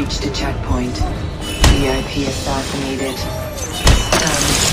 reached a checkpoint. VIP assassinated. Stunned.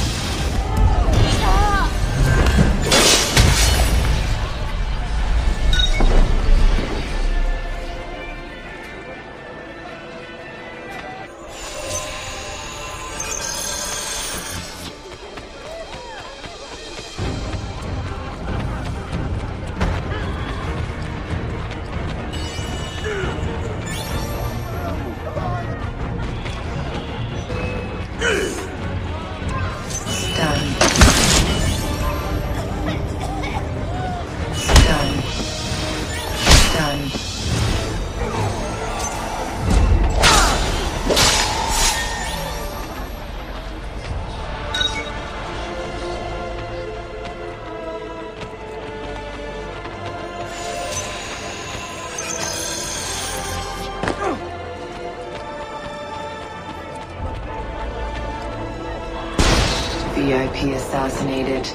VIP assassinated.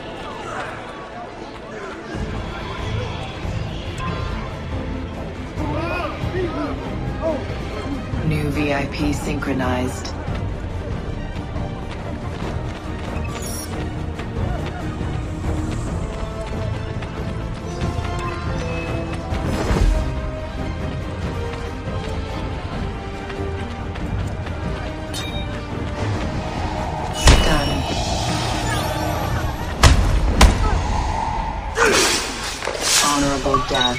New VIP synchronized. Honorable death.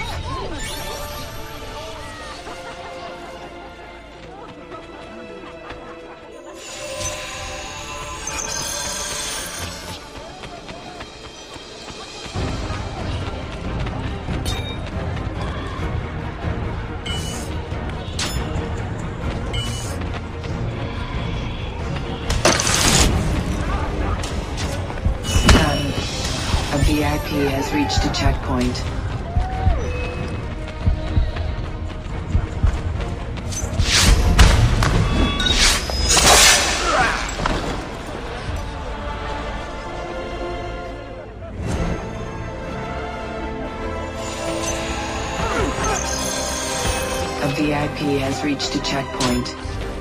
Stunned. A VIP has reached a checkpoint. A VIP has reached a checkpoint.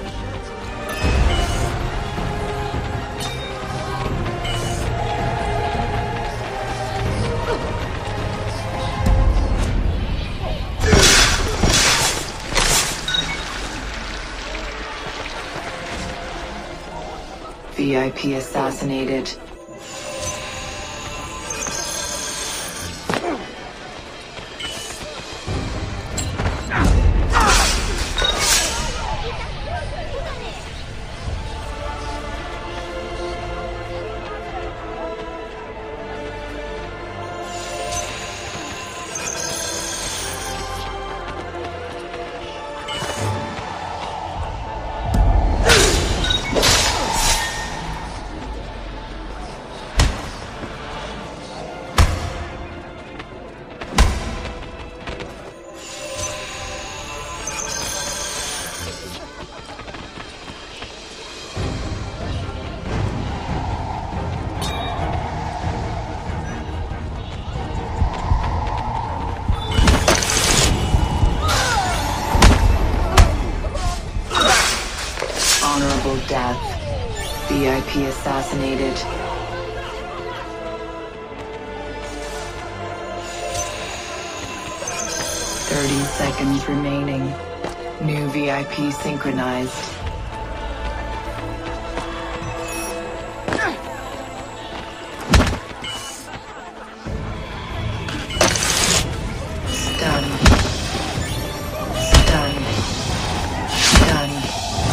VIP assassinated. Honorable death. VIP assassinated. Seconds remaining. New VIP synchronized. Stunned. Stunned. Stunned.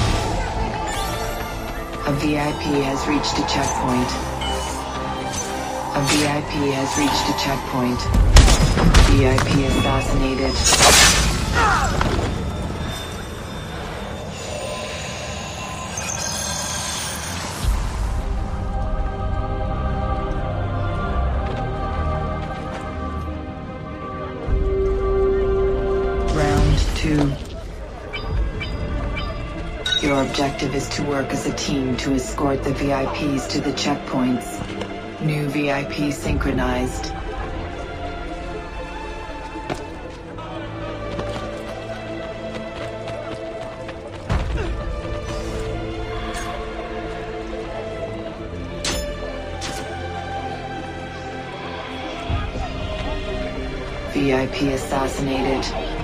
A VIP has reached a checkpoint. A VIP has reached a checkpoint. VIP assassinated. Round 2. Your objective is to work as a team to escort the VIPs to the checkpoints. New VIP synchronized. VIP assassinated.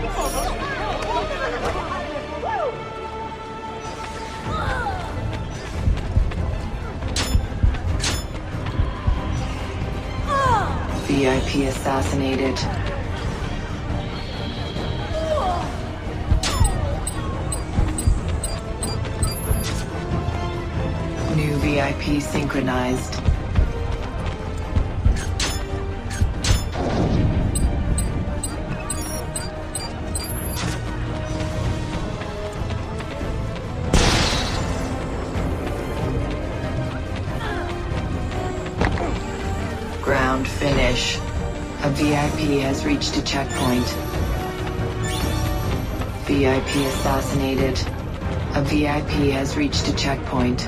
VIP assassinated. New VIP synchronized. Ground finish. A VIP has reached a checkpoint. VIP assassinated. A VIP has reached a checkpoint.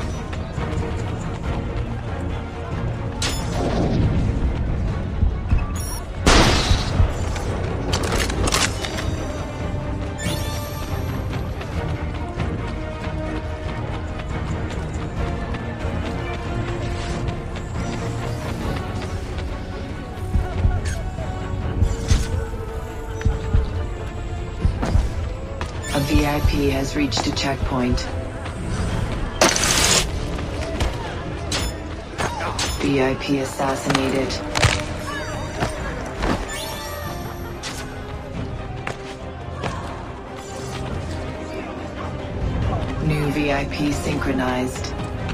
A VIP has reached a checkpoint. VIP assassinated. New VIP synchronized.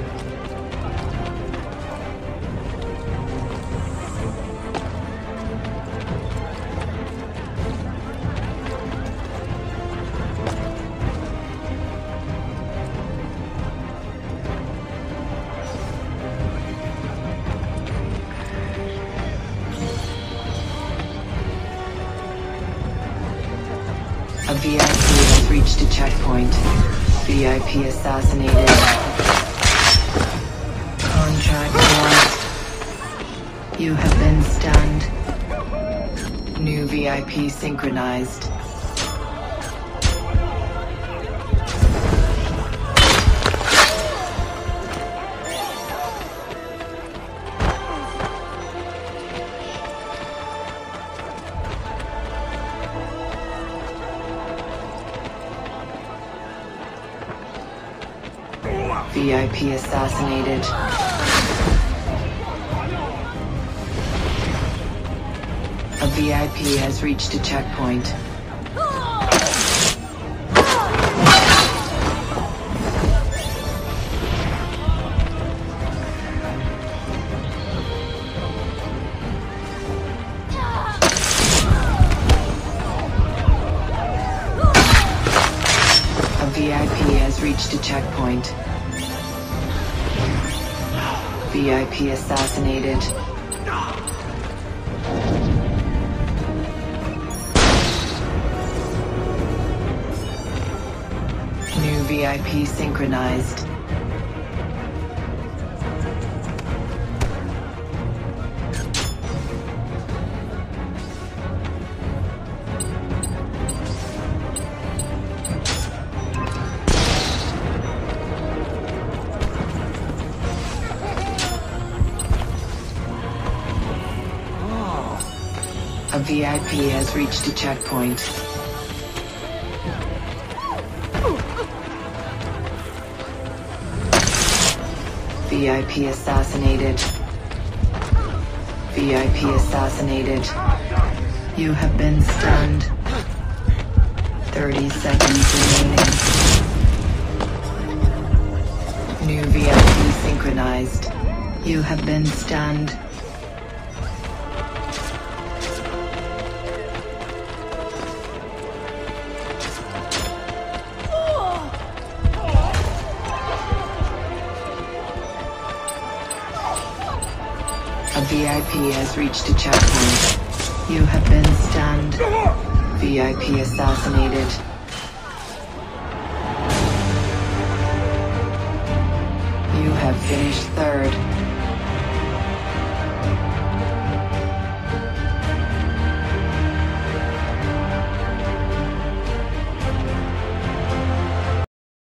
A VIP has reached a checkpoint. VIP assassinated. Contract lost. You have been stunned. New VIP synchronized. VIP assassinated. A VIP has reached a checkpoint. A VIP has reached a checkpoint. VIP assassinated. New VIP synchronized. A VIP has reached a checkpoint. VIP assassinated. VIP assassinated. You have been stunned. 30 seconds remaining. New VIP synchronized. You have been stunned. A VIP has reached a checkpoint. You have been stunned. VIP assassinated. You have finished third.